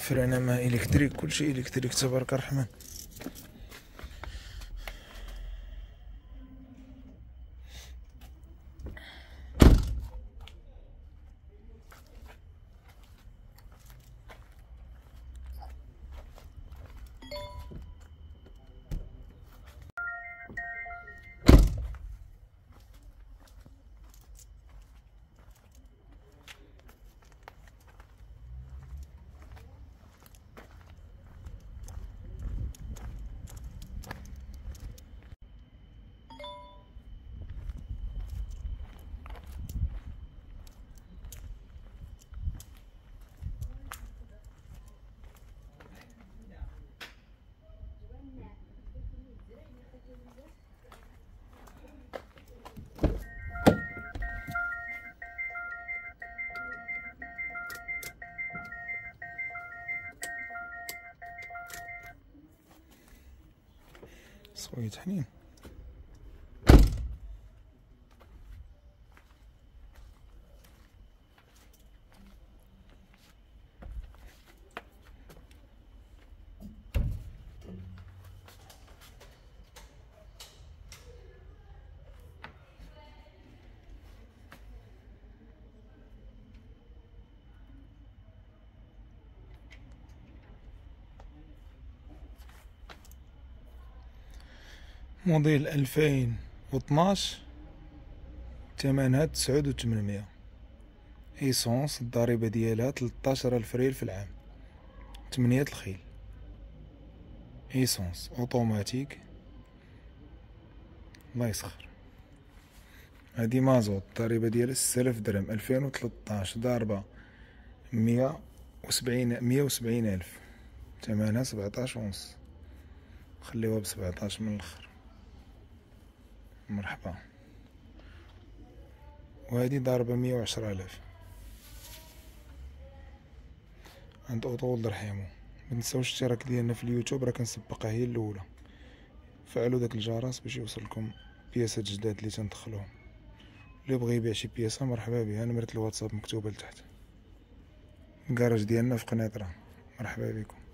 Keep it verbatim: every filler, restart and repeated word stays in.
فرانة مع الكتريك، كلشي الكتريك تبارك الرحمن. صويت حنين. موديل ألفين واثناش، ثمنها تسعود وثمنمية. ايسونس، الضريبة ديالها تلطاش ألف ريال في العام، تمنية الخيل. ايسونس اوتوماتيك، الله يسخر. هادي مازوت، الضريبة ديالها ستة آلاف درهم، ألفين وتلطاش ضاربة مية وسبعين مية وسبعين ألف، ثمنها سبعطاش ونص. خليوها بسبعطاش من الآخر. مرحبا. وهادي ضاربة مية وعشرة آلاف عند أوطو درحيمو. متنساوش الاشتراك ديالنا في اليوتيوب، راه كنسبقها هي الاولى. فعلوا داك الجرس باش يوصلكم بياسات جداد اللي تندخلوهم. اللي بغى يبيع شي بياسه مرحبا بها، نمرة الواتساب مكتوبه لتحت. الكراج ديالنا في قنيطره. مرحبا بكم.